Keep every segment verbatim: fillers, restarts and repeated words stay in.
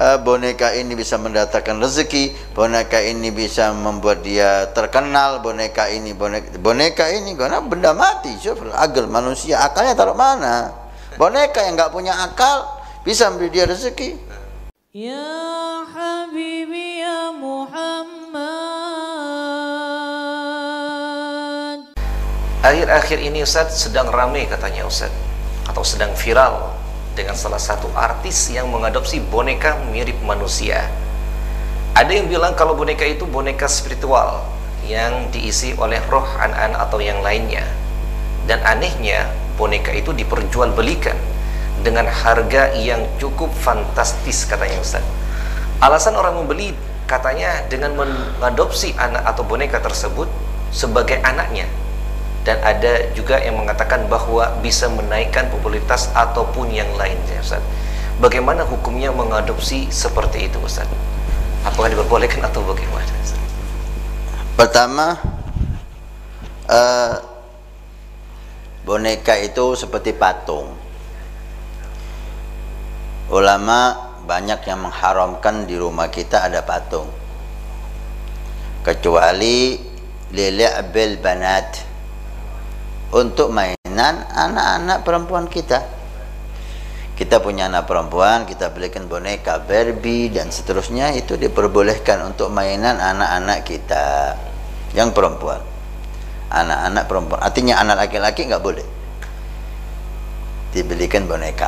uh, boneka ini bisa mendatangkan rezeki, boneka ini bisa membuat dia terkenal, boneka ini boneka, boneka ini karena benda mati. Syukur akal manusia, akalnya taruh mana? Boneka yang nggak punya akal bisa memberi dia rezeki. Ya Habibi ya Muhammad. Akhir-akhir ini Ustaz sedang ramai katanya Ustaz, atau sedang viral dengan salah satu artis yang mengadopsi boneka mirip manusia. Ada yang bilang kalau boneka itu boneka spiritual yang diisi oleh roh anak-anak atau yang lainnya. Dan anehnya boneka itu diperjualbelikan dengan harga yang cukup fantastis katanya Ustaz. Alasan orang membeli katanya dengan mengadopsi anak atau boneka tersebut sebagai anaknya. Dan ada juga yang mengatakan bahwa bisa menaikkan popularitas ataupun yang lainnya Ustaz. Bagaimana hukumnya mengadopsi seperti itu Ustaz? Apakah diperbolehkan atau bagaimana Ustaz? Pertama, uh, boneka itu seperti patung. Ulama banyak yang mengharamkan di rumah kita ada patung, kecuali lil'abil banat, untuk mainan anak-anak perempuan kita. Kita punya anak perempuan, kita belikan boneka Barbie dan seterusnya, itu diperbolehkan untuk mainan anak-anak kita yang perempuan. Anak-anak perempuan, artinya anak laki-laki nggak boleh dibelikan boneka.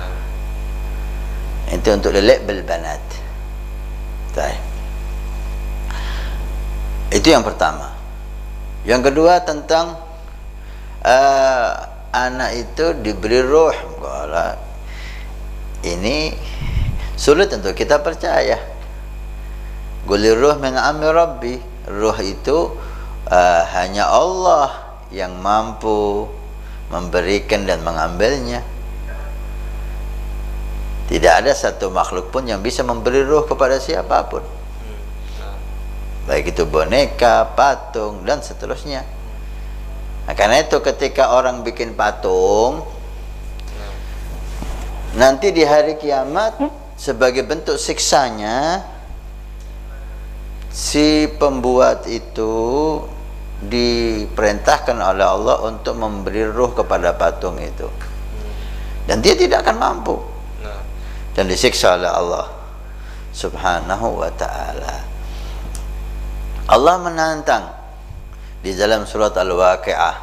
Itu untuk lelek belbanat. Itu yang pertama. Yang kedua tentang uh, anak itu diberi roh. Kalau ini sulit untuk kita percaya. Gulir roh min amri rabbi. Roh itu uh, hanya Allah yang mampu memberikan dan mengambilnya. Tidak ada satu makhluk pun yang bisa memberi roh kepada siapapun, baik itu boneka, patung, dan seterusnya. Nah, karena itu ketika orang bikin patung, nanti di hari kiamat sebagai bentuk siksanya, si pembuat itu diperintahkan oleh Allah untuk memberi ruh kepada patung itu, dan dia tidak akan mampu, dan disiksa oleh Allah subhanahu wa ta'ala. Allah menantang di dalam surat Al-Waqi'ah,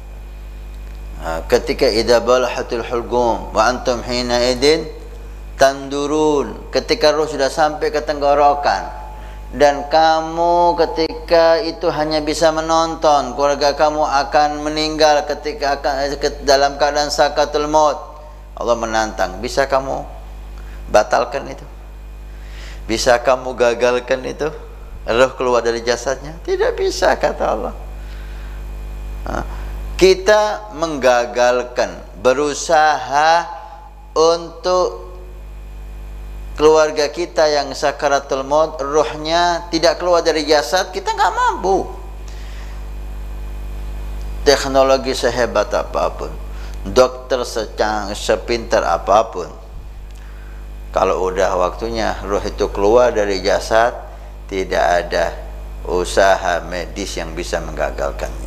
ketika idza balahatul hulqum wa antum hina idin tandurun, ketika roh sudah sampai ke tenggorokan dan kamu ketika itu hanya bisa menonton, keluarga kamu akan meninggal ketika akan dalam keadaan sakatul maut. Allah menantang, bisa kamu batalkan itu? Bisa kamu gagalkan itu? Roh keluar dari jasadnya? Tidak bisa, kata Allah. Kita menggagalkan, berusaha untuk keluarga kita yang sakaratul maut, rohnya tidak keluar dari jasad, kita nggak mampu. Teknologi sehebat apapun, dokter secanggih sepintar apapun, kalau udah waktunya roh itu keluar dari jasad, tidak ada usaha medis yang bisa menggagalkannya.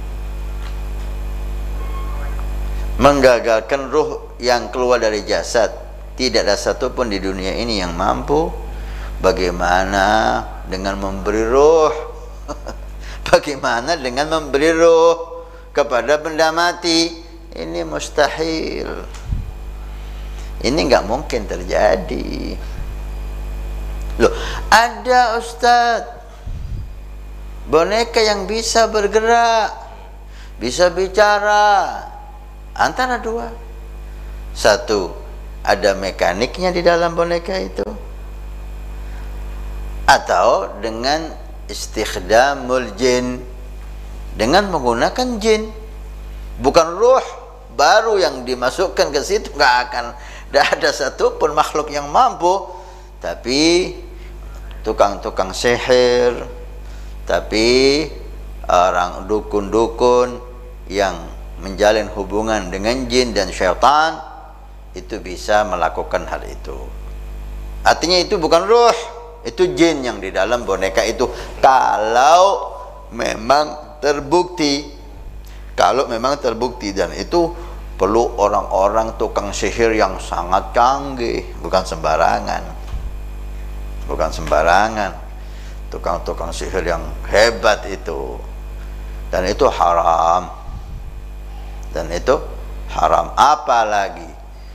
Menggagalkan ruh yang keluar dari jasad, tidak ada satupun di dunia ini yang mampu. Bagaimana dengan memberi ruh? Bagaimana dengan memberi ruh kepada benda mati? Ini mustahil. Ini nggak mungkin terjadi. Loh, ada Ustadz boneka yang bisa bergerak, bisa bicara. Antara dua, satu, ada mekaniknya di dalam boneka itu, atau dengan istikhdamul jin, dengan menggunakan jin, bukan ruh baru yang dimasukkan ke situ. Nggak akan, tidak ada satupun makhluk yang mampu, tapi tukang-tukang sihir, tapi orang dukun-dukun yang menjalin hubungan dengan jin dan syaitan itu bisa melakukan hal itu. Artinya itu bukan ruh, itu jin yang di dalam boneka itu. Kalau memang terbukti, kalau memang terbukti, dan itu perlu orang-orang tukang sihir yang sangat canggih, bukan sembarangan, bukan sembarangan, tukang-tukang sihir yang hebat itu, dan itu haram, dan itu haram. Apalagi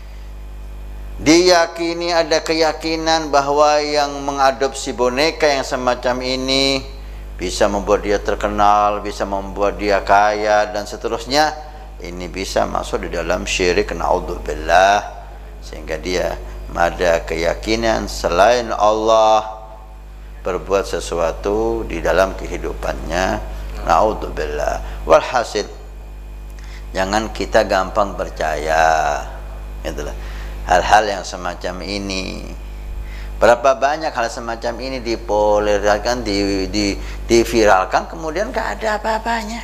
diyakini, ada keyakinan bahwa yang mengadopsi boneka yang semacam ini bisa membuat dia terkenal, bisa membuat dia kaya, dan seterusnya. Ini bisa masuk di dalam syirik, naudzubillah, sehingga dia ada keyakinan selain Allah berbuat sesuatu di dalam kehidupannya, naudzubillah. Walhasil, jangan kita gampang percaya, itulah hal-hal yang semacam ini. Berapa banyak hal semacam ini dipolerkan, di, di, diviralkan, kemudian gak ada apa-apanya.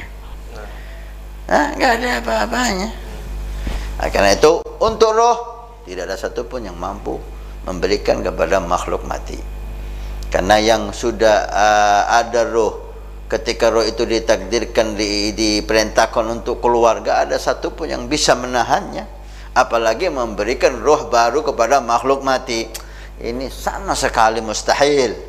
Nah, gak ada apa-apanya. Nah, karena itu untuk roh tidak ada satupun yang mampu memberikan kepada makhluk mati. Karena yang sudah uh, ada roh, ketika roh itu ditakdirkan, di, diperintahkan untuk keluar, gak ada satupun yang bisa menahannya. Apalagi memberikan roh baru kepada makhluk mati. Ini sama sekali mustahil,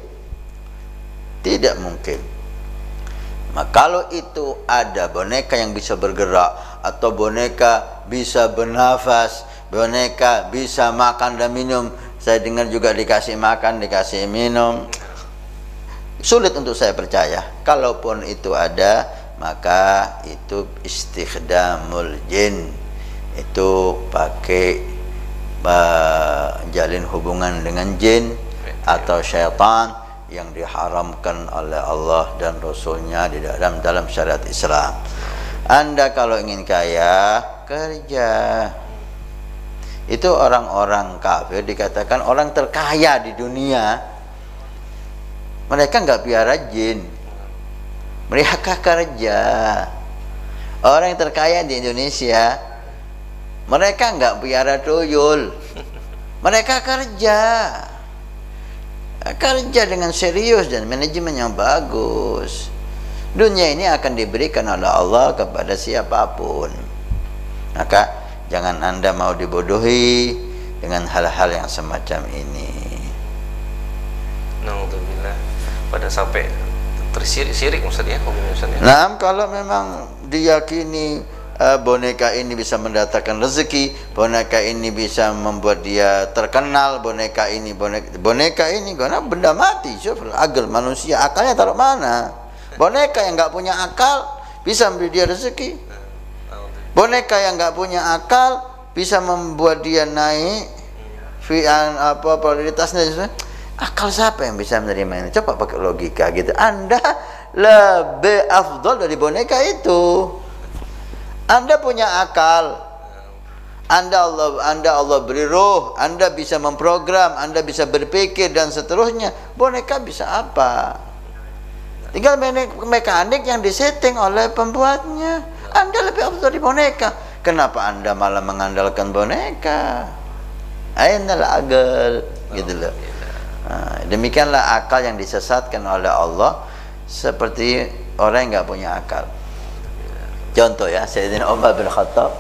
tidak mungkin. Maka kalau itu ada boneka yang bisa bergerak, atau boneka bisa bernafas, boneka bisa makan dan minum, saya dengar juga dikasih makan, dikasih minum, sulit untuk saya percaya. Kalaupun itu ada, maka itu istikhdamul jin, itu pakai jalin hubungan dengan jin atau syaitan yang diharamkan oleh Allah dan Rasulnya di dalam dalam syariat Islam. Anda kalau ingin kaya, kerja. Itu orang-orang kafir dikatakan orang terkaya di dunia. Mereka nggak piara jin, mereka kerja. Orang yang terkaya di Indonesia, mereka nggak piara tuyul, mereka kerja, kerja dengan serius dan manajemen yang bagus. Dunia ini akan diberikan oleh Allah kepada siapapun. Maka jangan Anda mau dibodohi dengan hal-hal yang semacam ini. Naudzubillah. Pada sampai tersirik-sirik Ustaz ya, hukumnya Ustaz ya. Nah, kalau memang diyakini Uh, boneka ini bisa mendatangkan rezeki, boneka ini bisa membuat dia terkenal, boneka ini boneka, boneka ini karena benda mati. Coba agar manusia akalnya taruh mana? Boneka yang nggak punya akal bisa memberi dia rezeki. Boneka yang nggak punya akal bisa membuat dia naik fian apa prioritasnya. Akal siapa yang bisa menerima ini? Coba pakai logika gitu. Anda lebih afdal dari boneka itu. Anda punya akal, Anda Allah, Anda Allah beri roh, Anda bisa memprogram, Anda bisa berpikir dan seterusnya. Boneka bisa apa? Tinggal mekanik yang disetting oleh pembuatnya. Anda lebih afdal dari boneka. Kenapa Anda malah mengandalkan boneka? Ainal aql, gitu loh. Nah, demikianlah akal yang disesatkan oleh Allah, seperti orang yang nggak punya akal. Contoh ya, Sayyidina Umar bin Khattab,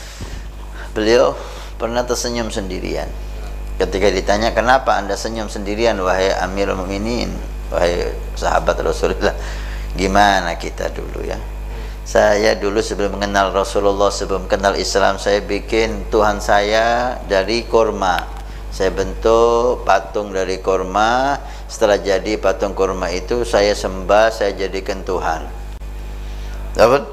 beliau pernah tersenyum sendirian. Ketika ditanya, kenapa Anda senyum sendirian wahai Amirul Mukminin, wahai sahabat Rasulullah? Gimana kita dulu ya? Saya dulu sebelum mengenal Rasulullah, sebelum kenal Islam, saya bikin Tuhan saya dari kurma. Saya bentuk patung dari kurma. Setelah jadi patung kurma itu, saya sembah, saya jadikan Tuhan. Dapat?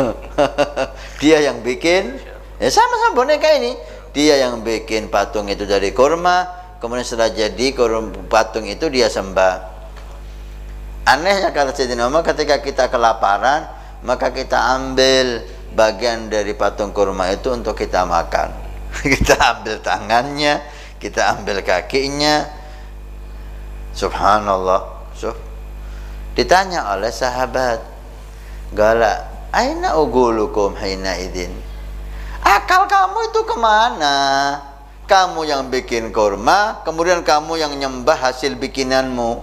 Dia yang bikin, ya sama-sama boneka ini. Dia yang bikin patung itu dari kurma, kemudian setelah jadi patung itu dia sembah. Anehnya kata Sayyidina Umar, ketika kita kelaparan, maka kita ambil bagian dari patung kurma itu untuk kita makan. Kita ambil tangannya, kita ambil kakinya. Subhanallah. Sub. Ditanya oleh sahabat, Gala, aina ugulukum hina idin? Akal kamu itu kemana kamu yang bikin kurma, kemudian kamu yang nyembah hasil bikinanmu.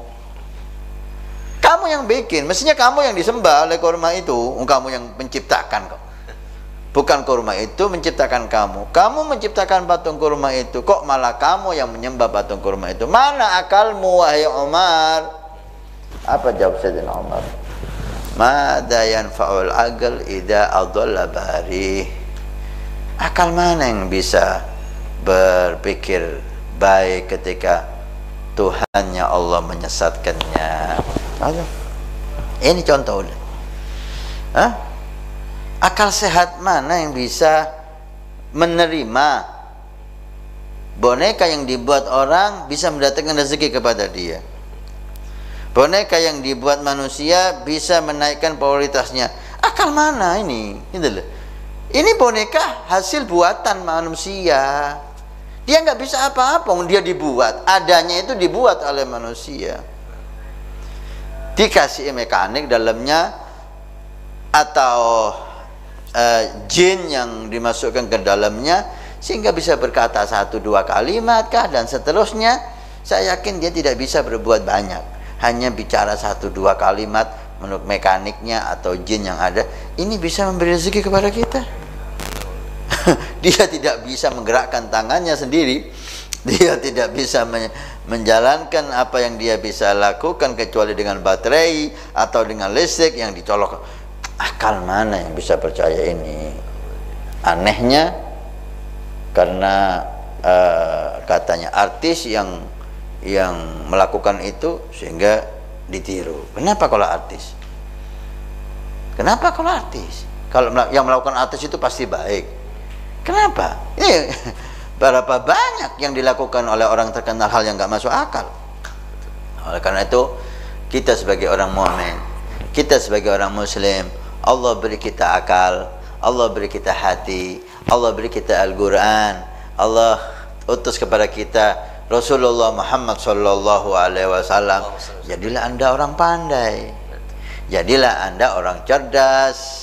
Kamu yang bikin, mestinya kamu yang disembah oleh kurma itu. Kamu yang menciptakan kok. Bukan kurma itu menciptakan kamu. Kamu menciptakan patung kurma itu, kok malah kamu yang menyembah patung kurma itu? Mana akalmu, wahai Umar? Apa jawab Sayyidina Umar? Mada yanfa'ul aql idza adalla bari. Akal mana yang bisa berpikir baik ketika Tuhannya Allah menyesatkannya? Aduh. Ini contoh. Hah? Akal sehat mana yang bisa menerima boneka yang dibuat orang bisa mendatangkan rezeki kepada dia? Boneka yang dibuat manusia bisa menaikkan prioritasnya. Akal mana ini? Ini boneka hasil buatan manusia. Dia nggak bisa apa-apa, dia dibuat. Adanya itu dibuat oleh manusia. Dikasih mekanik dalamnya atau uh, jin yang dimasukkan ke dalamnya sehingga bisa berkata satu dua kalimat kah dan seterusnya. Saya yakin dia tidak bisa berbuat banyak, hanya bicara satu dua kalimat menurut mekaniknya atau jin yang ada. Ini bisa memberi rezeki kepada kita. Dia tidak bisa menggerakkan tangannya sendiri, dia tidak bisa men menjalankan apa yang dia bisa lakukan kecuali dengan baterai atau dengan listrik yang dicolok. Akal mana yang bisa percaya ini? Anehnya karena uh, katanya artis yang yang melakukan itu sehingga ditiru. Kenapa kalau artis? Kenapa kalau artis? Kalau yang melakukan artis itu pasti baik. Kenapa? Ini berapa banyak yang dilakukan oleh orang terkenal hal yang nggak masuk akal. Oleh karena itu kita sebagai orang mukmin, kita sebagai orang muslim, Allah beri kita akal, Allah beri kita hati, Allah beri kita Al-Quran, Allah utus kepada kita Rasulullah Muhammad Sallallahu Alaihi Wasallam. Jadilah anda orang pandai, jadilah anda orang cerdas.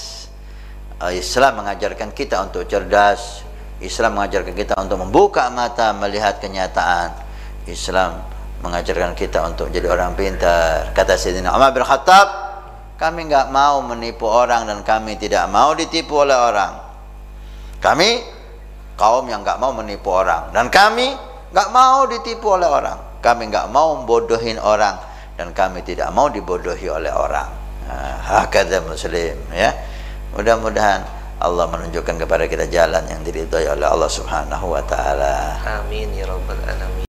Islam mengajarkan kita untuk cerdas. Islam mengajarkan kita untuk membuka mata melihat kenyataan. Islam mengajarkan kita untuk jadi orang pintar. Kata Sayyidina Umar bin Khattab, kami nggak mau menipu orang dan kami tidak mau ditipu oleh orang. Kami kaum yang nggak mau menipu orang dan kami nggak mau ditipu oleh orang. Kami nggak mau membodohin orang dan kami tidak mau dibodohi oleh orang. Nah, hakadha muslim, ya. Mudah-mudahan Allah menunjukkan kepada kita jalan yang diridhai oleh Allah Subhanahu wa taala. Amin ya rabbal alamin.